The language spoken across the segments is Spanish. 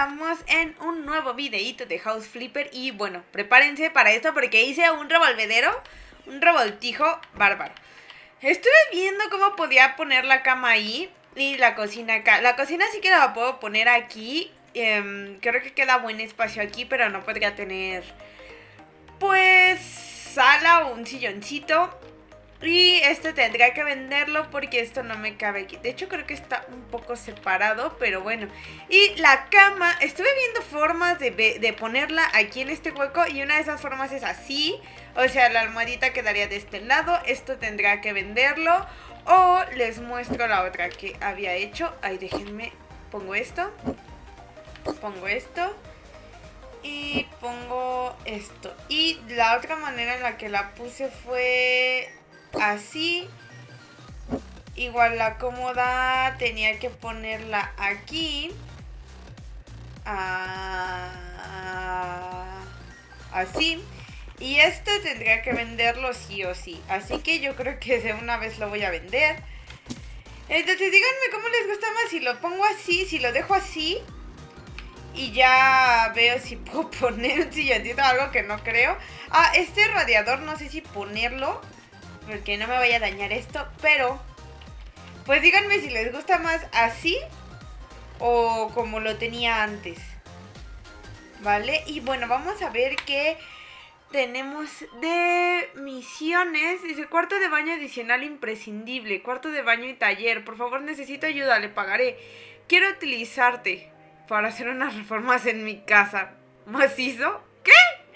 estamos en un nuevo videíto de House Flipper. Y bueno, prepárense para esto porque hice un revolvedero, un revoltijo bárbaro. Estuve viendo cómo podía poner la cama ahí y la cocina acá. La cocina sí que la puedo poner aquí. Creo que queda buen espacio aquí, pero no podría tener pues sala o un silloncito. Y esto tendría que venderlo porque esto no me cabe aquí. De hecho creo que está un poco separado, pero bueno. Y la cama, estuve viendo formas de ponerla aquí en este hueco. Y una de esas formas es así. O sea, la almohadita quedaría de este lado. Esto tendrá que venderlo. O les muestro la otra que había hecho. Ahí déjenme, pongo esto. Pongo esto. Y pongo esto. Y la otra manera en la que la puse fue así. Igual la cómoda tenía que ponerla aquí. Así. Y esto tendría que venderlo sí o sí. Así que yo creo que de una vez lo voy a vender. Entonces díganme cómo les gusta más. Si lo pongo así, si lo dejo así. Y ya veo si puedo poner un silloncito o algo que no creo. Este radiador no sé si ponerlo, porque no me vaya a dañar esto. Pero pues díganme si les gusta más así o como lo tenía antes. Vale, y bueno, vamos a ver qué tenemos de misiones. Dice cuarto de baño adicional imprescindible. Cuarto de baño y taller. Por favor, necesito ayuda, le pagaré. Quiero utilizarte para hacer unas reformas en mi casa. ¿Macizo? ¿Qué?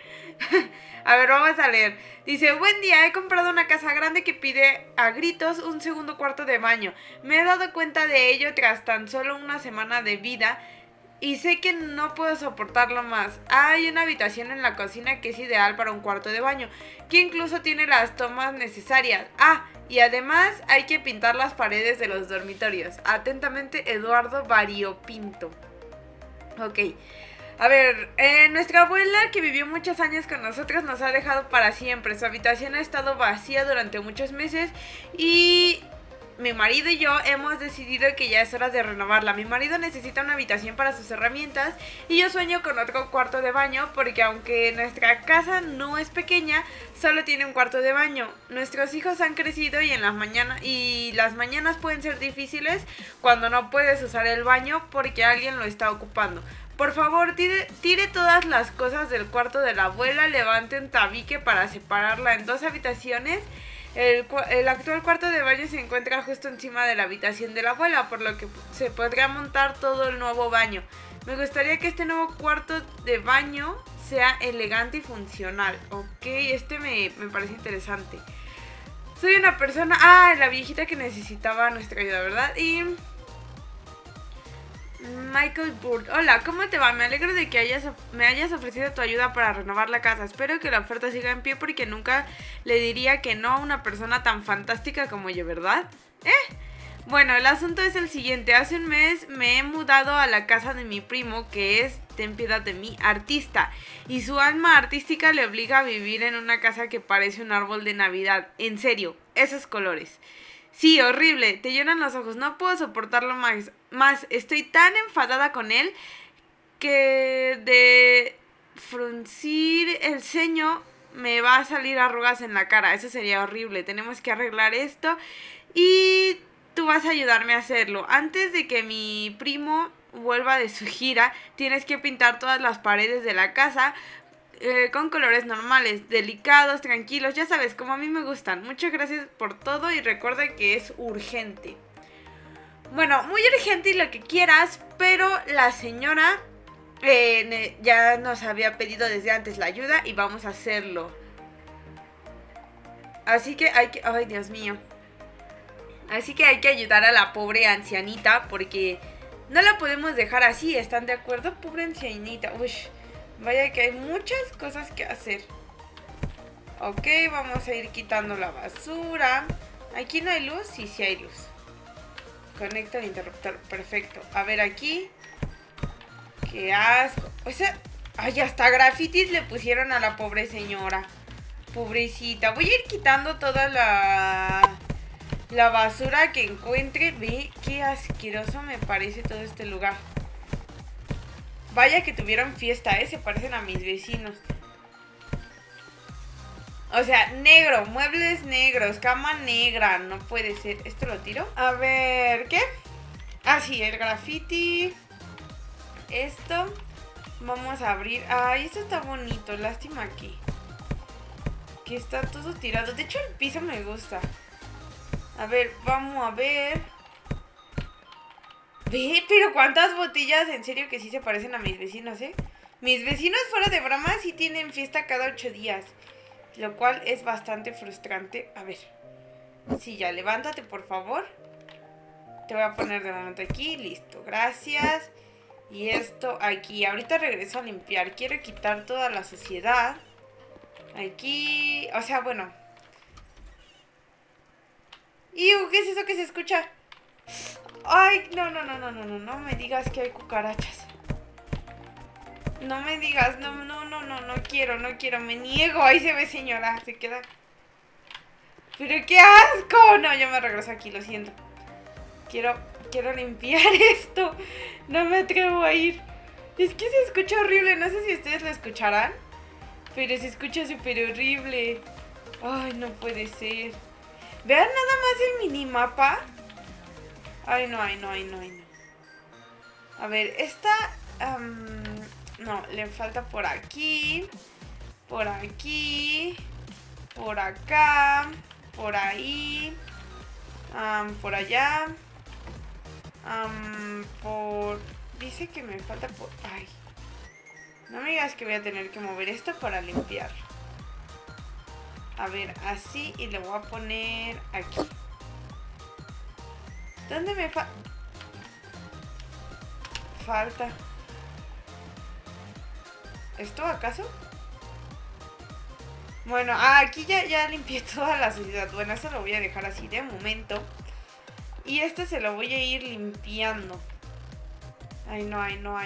A ver, vamos a leer. Dice, buen día, he comprado una casa grande que pide a gritos un segundo cuarto de baño. Me he dado cuenta de ello tras tan solo una semana de vida y sé que no puedo soportarlo más. Hay una habitación en la cocina que es ideal para un cuarto de baño, que incluso tiene las tomas necesarias. Y además hay que pintar las paredes de los dormitorios. Atentamente, Eduardo Variopinto. Ok. A ver, nuestra abuela que vivió muchos años con nosotros nos ha dejado para siempre. Su habitación ha estado vacía durante muchos meses y mi marido y yo hemos decidido que ya es hora de renovarla. Mi marido necesita una habitación para sus herramientas y yo sueño con otro cuarto de baño porque aunque nuestra casa no es pequeña, solo tiene un cuarto de baño. Nuestros hijos han crecido y las mañanas pueden ser difíciles cuando no puedes usar el baño porque alguien lo está ocupando. Por favor, tire todas las cosas del cuarto de la abuela, levante un tabique para separarla en dos habitaciones. El actual cuarto de baño se encuentra justo encima de la habitación de la abuela, por lo que se podría montar todo el nuevo baño. Me gustaría que este nuevo cuarto de baño sea elegante y funcional. Ok, me parece interesante. Soy una persona... la viejita que necesitaba nuestra ayuda, ¿verdad? Y... Michael Bird, hola, ¿cómo te va? Me alegro de que me hayas ofrecido tu ayuda para renovar la casa. Espero que la oferta siga en pie porque nunca le diría que no a una persona tan fantástica como yo, ¿verdad? Bueno, el asunto es el siguiente. Hace un mes me he mudado a la casa de mi primo, que es, ten piedad de mí, artista. Y su alma artística le obliga a vivir en una casa que parece un árbol de Navidad. En serio, esos colores. Sí, horrible, te llenan los ojos, no puedo soportarlo más. Estoy tan enfadada con él que de fruncir el ceño me va a salir arrugas en la cara. Eso sería horrible, tenemos que arreglar esto y tú vas a ayudarme a hacerlo. Antes de que mi primo vuelva de su gira, tienes que pintar todas las paredes de la casa con colores normales, delicados, tranquilos, ya sabes, como a mí me gustan. Muchas gracias por todo y recuerda que es urgente. Bueno, muy urgente y lo que quieras, pero la señora ya nos había pedido desde antes la ayuda y vamos a hacerlo. Así que hay que... Ay, Dios mío. Así que hay que ayudar a la pobre ancianita porque no la podemos dejar así, ¿están de acuerdo? Pobre ancianita, uy. Vaya que hay muchas cosas que hacer. Ok, vamos a ir quitando la basura. ¿Aquí no hay luz? Sí, sí hay luz. Conecta el interruptor, perfecto. A ver aquí. Qué asco. O sea, ay, hasta grafitis le pusieron a la pobre señora. Pobrecita. Voy a ir quitando toda la basura que encuentre. Ve qué asqueroso me parece todo este lugar. Vaya que tuvieron fiesta, se parecen a mis vecinos. O sea, negro, muebles negros, cama negra. No puede ser. ¿Esto lo tiro? A ver, ¿qué? Ah, sí, el graffiti. Esto. Vamos a abrir. Ay, esto está bonito. Lástima aquí. Que está todo tirado. De hecho, el piso me gusta. A ver, vamos a ver. Ve, pero cuántas botellas. En serio que sí se parecen a mis vecinos, ¿eh? Mis vecinos fuera de broma sí tienen fiesta cada 8 días. Lo cual es bastante frustrante. A ver. Sí, ya, levántate, por favor. Te voy a poner de momento aquí. Listo, gracias. Y esto aquí. Ahorita regreso a limpiar. Quiero quitar toda la suciedad. Aquí. O sea, bueno. ¡Iu! ¿Qué es eso que se escucha? Ay, no me digas que hay cucarachas. No me digas, no quiero, me niego. Ahí se ve, señora, se queda. ¡Pero qué asco! No, yo me regreso aquí, lo siento. Quiero limpiar esto. No me atrevo a ir. Es que se escucha horrible, no sé si ustedes lo escucharán, pero se escucha súper horrible. Ay, no puede ser. Vean nada más el minimapa. Ay, no. A ver, esta... no, le falta por aquí. Por aquí. Por acá. Por ahí. Por allá. Dice que me falta por... Ay. No me digas que voy a tener que mover esto para limpiar. A ver, así. Y le voy a poner aquí. ¿Dónde me falta? ¿Esto acaso? Bueno, aquí ya limpié toda la suciedad. Bueno, eso lo voy a dejar así de momento. Y este se lo voy a ir limpiando. Ay, no.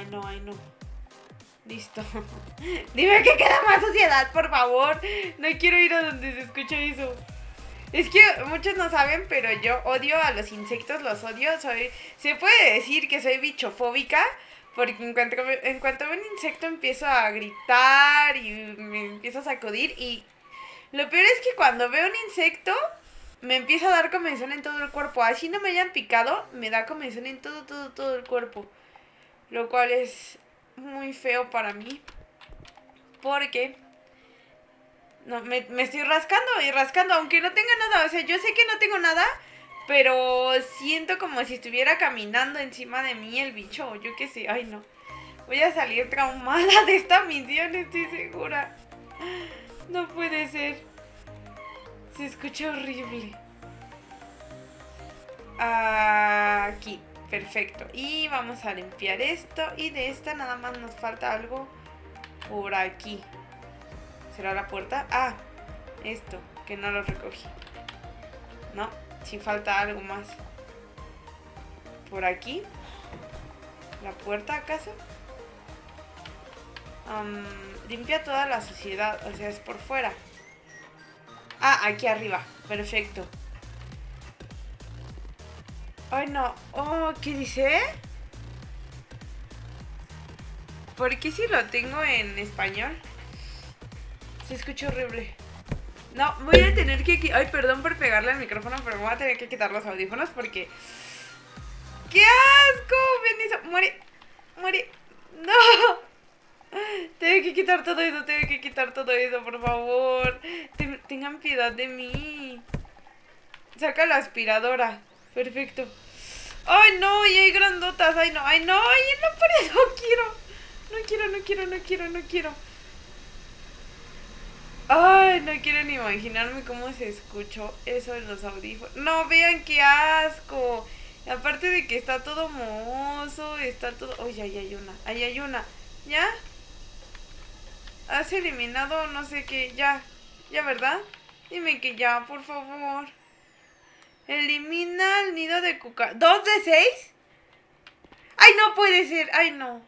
Listo. Dime que queda más suciedad, por favor. No quiero ir a donde se escucha eso. Es que muchos no saben, pero yo odio a los insectos, los odio. Se puede decir que soy bichofóbica, porque en cuanto veo un insecto empiezo a gritar y me empiezo a sacudir. Y lo peor es que cuando veo un insecto me empieza a dar comezón en todo el cuerpo. Así no me hayan picado, me da comezón en todo el cuerpo. Lo cual es muy feo para mí, porque... No, me estoy rascando, aunque no tenga nada. O sea, yo sé que no tengo nada, pero siento como si estuviera caminando encima de mí el bicho, o yo qué sé. Ay, no. Voy a salir traumada de esta misión, estoy segura. No puede ser. Se escucha horrible. Aquí, perfecto. Y vamos a limpiar esto. Y de esta nada más nos falta algo por aquí. ¿Será la puerta? Ah, esto, que no lo recogí. No, sí falta algo más. ¿Por aquí? ¿La puerta acaso? Limpia toda la suciedad, o sea, es por fuera. Ah, aquí arriba, perfecto. Ay, no. Oh, ¿qué dice? ¿Por qué si lo tengo en español? Se escucha horrible. No, voy a tener que... Ay, perdón por pegarle al micrófono, pero me voy a tener que quitar los audífonos porque... ¡Qué asco! Ven eso. Muere. ¡No! Tengo que quitar todo eso, por favor. Tengan piedad de mí. Saca la aspiradora. Perfecto. ¡Ay, no! Y hay grandotas. ¡Ay, no! ¡Ay, no! ¡Ay, no! Por eso no quiero. Ay, no quiero ni imaginarme cómo se escuchó eso en los audífonos. No, vean qué asco. Aparte de que está todo mohoso, está todo... Oye, ahí hay una. ¿Ya? ¿Has eliminado no sé qué? Ya, ¿verdad? Dime que ya, por favor. Elimina el nido de cucarachas. ¿2 de 6? ¡Ay, no puede ser! ¡Ay, no!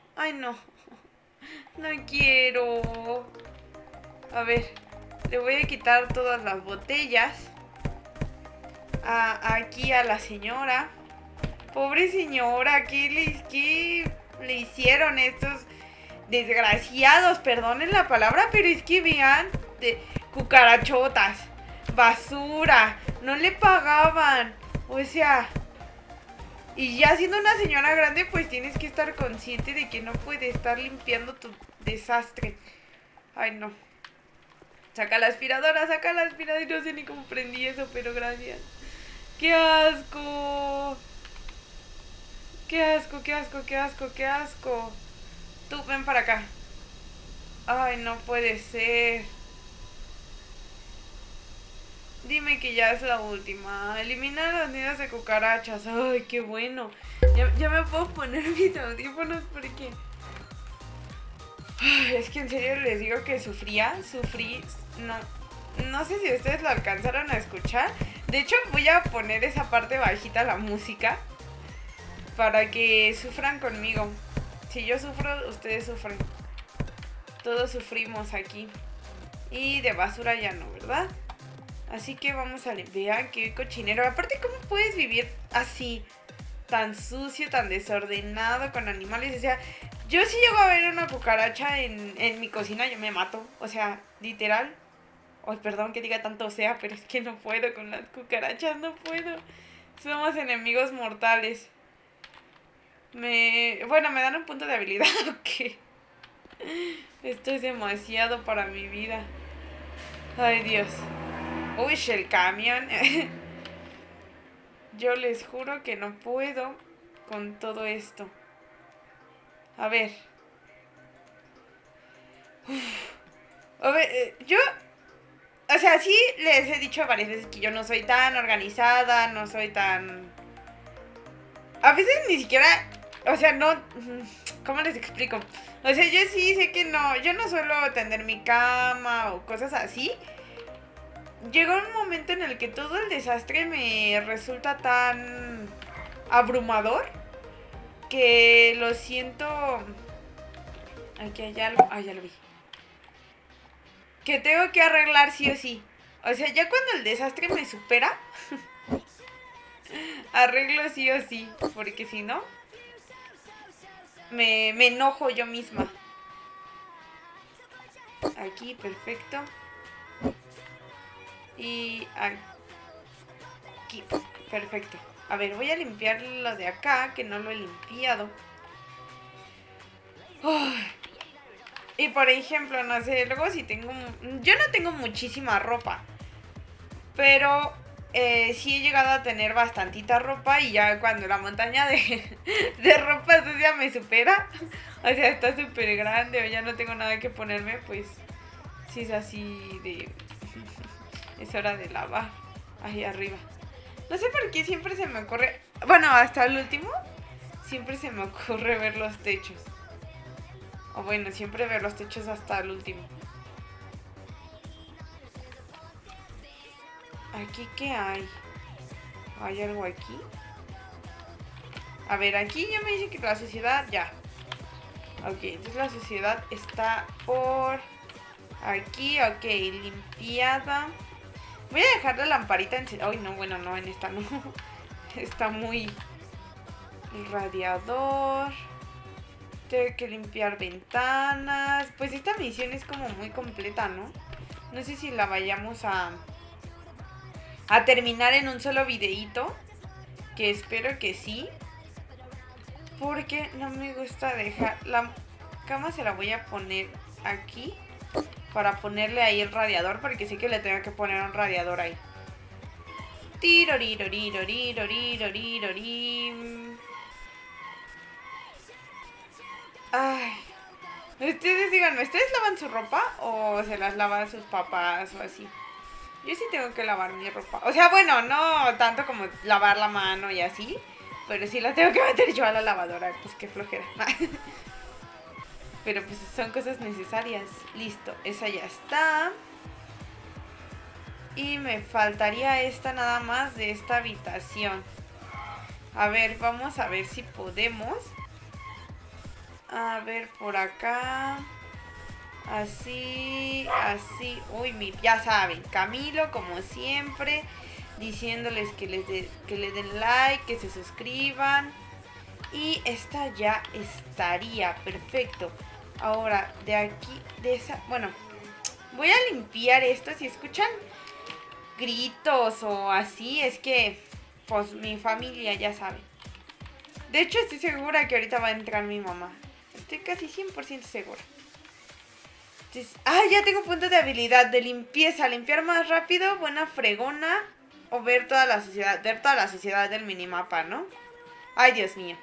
No quiero. A ver, le voy a quitar todas las botellas. Aquí a la señora. Pobre señora, ¿qué le hicieron estos? desgraciados, perdonen la palabra, pero es que vean, cucarachotas, basura, no le pagaban, o sea, y ya siendo una señora grande, pues tienes que estar consciente de que no puedes estar limpiando tu desastre. Ay, no. Saca la aspiradora, y no sé ni cómo prendí eso, pero gracias. ¡Qué asco! ¡Qué asco, qué asco, qué asco, qué asco! Tú, ven para acá. Ay, no puede ser. Dime que ya es la última. Eliminar los nidos de cucarachas. Ay, qué bueno. Ya me puedo poner mis audífonos porque... Ay, es que en serio les digo que sufrí. No sé si ustedes lo alcanzaron a escuchar. De hecho, voy a poner esa parte bajita, la música, para que sufran conmigo. Si yo sufro, ustedes sufren. Todos sufrimos aquí. Y de basura ya no, ¿verdad? Así que vamos a limpiar. Qué cochinero. Aparte, ¿cómo puedes vivir así? Tan sucio, tan desordenado con animales. O sea, yo si llego a ver una cucaracha en mi cocina, yo me mato. O sea, literal. Ay, perdón que diga tanto sea, pero es que no puedo con las cucarachas, no puedo. Somos enemigos mortales. Bueno, me dan un punto de habilidad, ¿ok? Esto es demasiado para mi vida. Ay, Dios. Uy, el camión. Yo les juro que no puedo con todo esto. A ver. A ver, yo... O sea, sí les he dicho varias veces que yo no soy tan organizada, no soy tan... A veces ni siquiera... O sea, no... ¿Cómo les explico? O sea, yo sí sé que no... Yo no suelo tender mi cama o cosas así. Llegó un momento en el que todo el desastre me resulta tan abrumador que lo siento... Aquí hay algo... Ah, ya lo vi. Que tengo que arreglar sí o sí. O sea, ya cuando el desastre me supera, arreglo sí o sí. Porque si no, me enojo yo misma. Aquí, perfecto. Y aquí, perfecto. A ver, voy a limpiar lo de acá, que no lo he limpiado. Y por ejemplo, no sé, luego si tengo... Yo no tengo muchísima ropa, pero sí he llegado a tener bastantita ropa y ya cuando la montaña de ropa sucia me supera, o sea, está súper grande o ya no tengo nada que ponerme, pues sí es así de... Es hora de lavar. Ahí arriba. No sé por qué siempre se me ocurre... Bueno, hasta el último siempre se me ocurre ver los techos. O bueno, siempre ver los techos hasta el último. ¿Aquí qué hay? ¿Hay algo aquí? A ver, aquí ya me dice que la suciedad ya. Ok, entonces la suciedad está por aquí. Ok, limpiada. Voy a dejar la lamparita en... Ay, no, bueno, no, en esta no. Está muy... El radiador. Tengo que limpiar ventanas. Pues esta misión es como muy completa, ¿no? No sé si la vayamos a terminar en un solo videíto. Que espero que sí. Porque no me gusta dejar... La cama se la voy a poner aquí. Para ponerle ahí el radiador. Porque sé que le tengo que poner un radiador ahí. Ay. Ustedes díganme, ¿ustedes lavan su ropa o se las lavan sus papás o así? Yo sí tengo que lavar mi ropa. O sea, bueno, no tanto como lavar la mano y así, pero sí la tengo que meter yo a la lavadora, pues qué flojera. Pero pues son cosas necesarias. Listo, esa ya está. Y me faltaría esta nada más de esta habitación. A ver, vamos a ver si podemos. A ver, por acá. Así, así. Uy, ya saben, Camilo, como siempre, diciéndoles que le den like, que se suscriban. Y esta ya estaría, perfecto. Ahora, de aquí, de esa... Bueno, voy a limpiar esto. Si escuchan gritos o así, es que, pues, mi familia ya sabe. De hecho, estoy segura que ahorita va a entrar mi mamá. Estoy casi 100% segura. Entonces, ya tengo punto de habilidad de limpieza. Limpiar más rápido, buena fregona. O ver toda la sociedad. Ver toda la sociedad del minimapa, ¿no? Ay, Dios mío.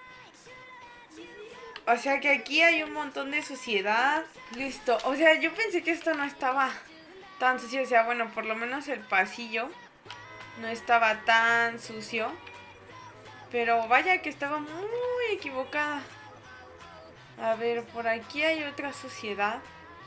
O sea que aquí hay un montón de suciedad. Listo. O sea, yo pensé que esto no estaba tan sucio. O sea, bueno, por lo menos el pasillo no estaba tan sucio. Pero vaya que estaba muy equivocada. A ver, por aquí hay otra suciedad.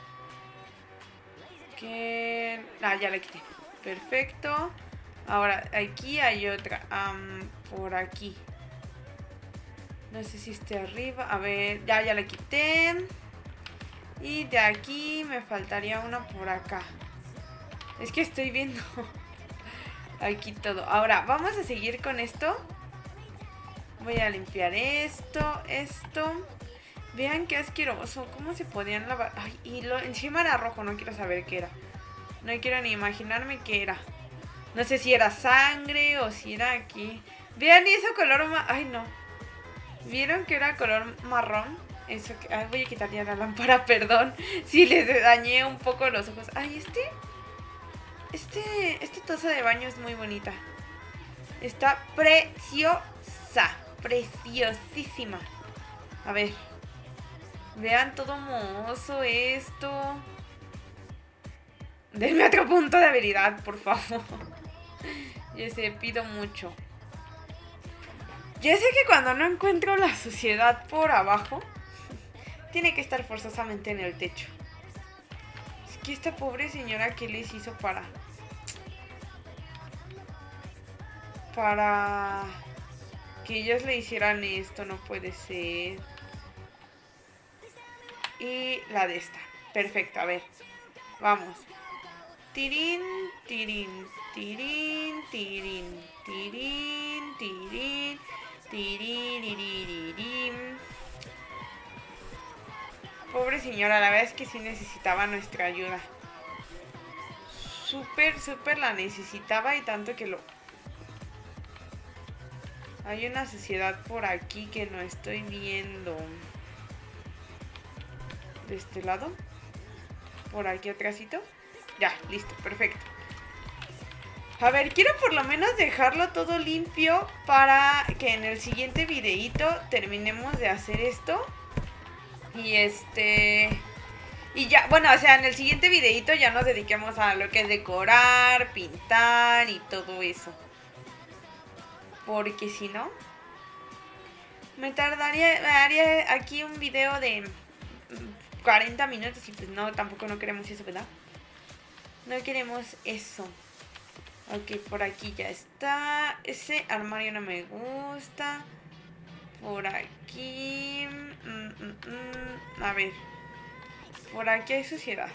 Que... ya la quité. Perfecto. Ahora, aquí hay otra. Por aquí. No sé si esté arriba. A ver, ya la quité. Y de aquí me faltaría una por acá. Es que estoy viendo aquí todo. Ahora, vamos a seguir con esto. Voy a limpiar esto. Vean qué asqueroso. ¿Cómo se podían lavar? Ay, y encima era rojo. No quiero saber qué era. No quiero ni imaginarme qué era. No sé si era sangre o si era aquí. Vean, y eso color... Ay, no. ¿Vieron que era color marrón? Eso que... voy a quitar ya la lámpara, perdón. Si les dañé un poco los ojos. Ay, esta taza de baño es muy bonita. Está preciosa. Preciosísima. A ver. Vean todo mohoso esto. Denme otro punto de habilidad, por favor. Yo sé, pido mucho. Ya sé que cuando no encuentro la suciedad por abajo, tiene que estar forzosamente en el techo. Es que esta pobre señora, ¿qué les hizo para que ellos le hicieran esto? No puede ser. Y la de esta. Perfecto, a ver. Vamos. Tirín, tirín, tirín, tirín, tirín, tirín, tirín. Pobre señora, la verdad es que sí necesitaba nuestra ayuda. Súper la necesitaba, y tanto que lo... Hay una suciedad por aquí que no estoy viendo. De este lado. Por aquí atrásito. Ya, listo, perfecto. A ver, quiero por lo menos dejarlo todo limpio para que en el siguiente videito terminemos de hacer esto. Y ya, bueno, o sea, en el siguiente videito ya nos dediquemos a lo que es decorar, pintar y todo eso. Porque si no, haría aquí un video de 40 minutos y pues no, tampoco no queremos eso, ¿verdad? No queremos eso. Ok, por aquí ya está. Ese armario no me gusta. Por aquí... A ver. Por aquí hay suciedad.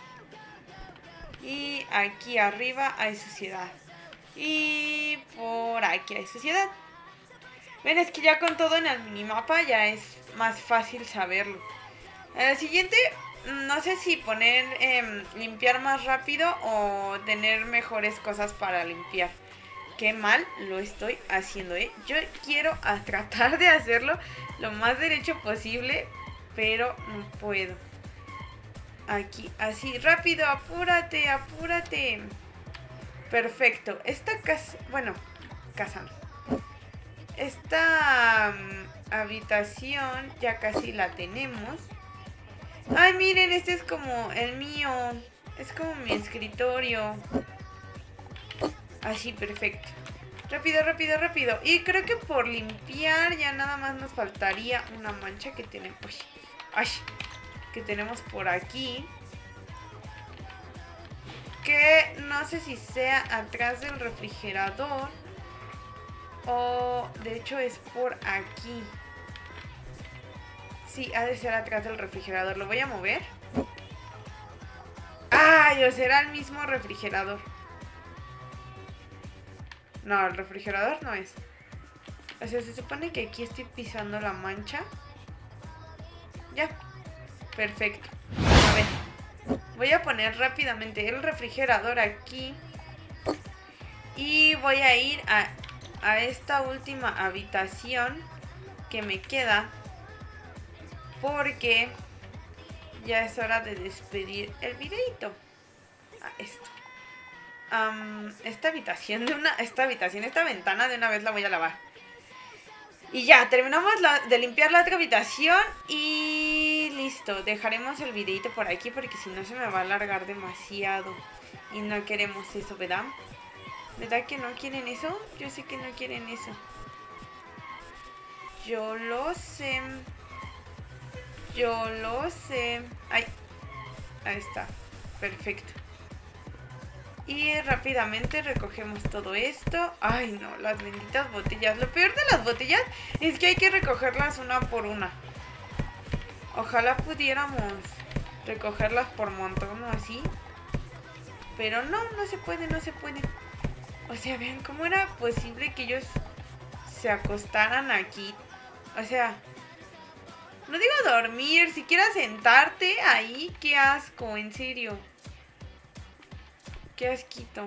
Y aquí arriba hay suciedad. Y por aquí hay suciedad. Ven, es que ya con todo en el minimapa ya es más fácil saberlo. En el siguiente, no sé si poner limpiar más rápido o tener mejores cosas para limpiar. Qué mal lo estoy haciendo, ¿eh? Yo quiero tratar de hacerlo lo más derecho posible, pero no puedo. Aquí, así, rápido, apúrate, apúrate. Perfecto. Esta casa, bueno, casa no. Esta habitación ya casi la tenemos. Ay, miren, este es como el mío. Es como mi escritorio. Así, perfecto. Rápido, rápido, rápido. Y creo que por limpiar ya nada más nos faltaría una mancha que tenemos. Ay, que tenemos por aquí. Que no sé si sea atrás del refrigerador o de hecho es por aquí. Sí, ha de ser atrás del refrigerador. Lo voy a mover. ¡Ay! O será el mismo refrigerador. No, el refrigerador no es. O sea, se supone que aquí estoy pisando la mancha. Ya. Perfecto. A ver, voy a poner rápidamente el refrigerador aquí. Y voy a ir a esta última habitación que me queda, porque ya es hora de despedir el videito. Esto. Esta ventana de una vez la voy a lavar. Y ya, terminamos de limpiar la otra habitación y listo. Dejaremos el videito por aquí porque si no se me va a alargar demasiado. Y no queremos eso, ¿verdad? ¿Verdad que no quieren eso? Yo sé que no quieren eso. Yo lo sé. Yo lo sé. Ay, ahí está. Perfecto. Y rápidamente recogemos todo esto. Ay, no, las benditas botellas. Lo peor de las botellas es que hay que recogerlas una por una. Ojalá pudiéramos recogerlas por montón o así. Pero no, no se puede, no se puede. O sea, vean cómo era posible que ellos se acostaran aquí. O sea, no digo dormir, siquiera sentarte ahí. Qué asco, en serio. Qué asquito.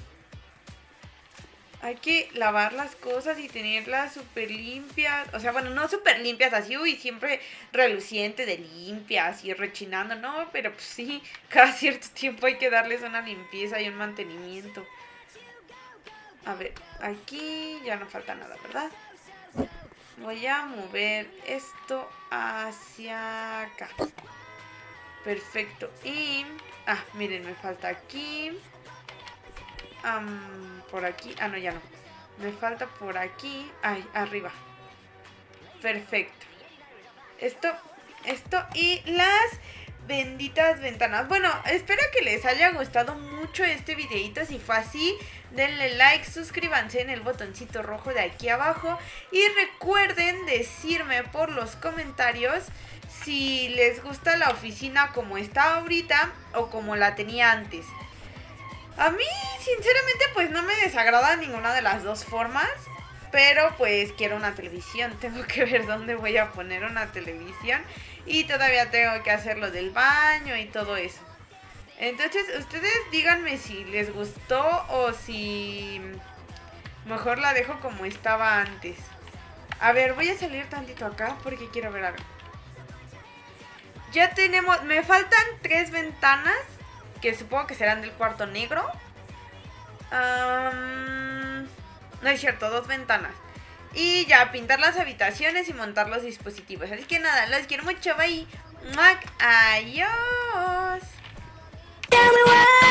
Hay que lavar las cosas y tenerlas súper limpias. O sea, bueno, no súper limpias así, uy, siempre reluciente de limpias y rechinando. No, pero pues sí, cada cierto tiempo hay que darles una limpieza y un mantenimiento. A ver, aquí ya no falta nada, ¿verdad? Voy a mover esto hacia acá. Perfecto. Y... miren, me falta aquí. Por aquí. No, ya no. Me falta por aquí. Ay, arriba. Perfecto. Esto y las benditas ventanas. Bueno, espero que les haya gustado mucho este videito. Si fue así, denle like, suscríbanse en el botoncito rojo de aquí abajo. Y recuerden decirme por los comentarios si les gusta la oficina como está ahorita o como la tenía antes. A mí, sinceramente, pues no me desagrada ninguna de las dos formas. Pero pues quiero una televisión. Tengo que ver dónde voy a poner una televisión. Y todavía tengo que hacer lo del baño y todo eso. Entonces, ustedes díganme si les gustó o si mejor la dejo como estaba antes. A ver, voy a salir tantito acá porque quiero ver algo. Ya tenemos... Me faltan 3 ventanas, que supongo que serán del cuarto negro. No es cierto, 2 ventanas. Y ya, pintar las habitaciones y montar los dispositivos. Así que nada, los quiero mucho, bye. Adiós.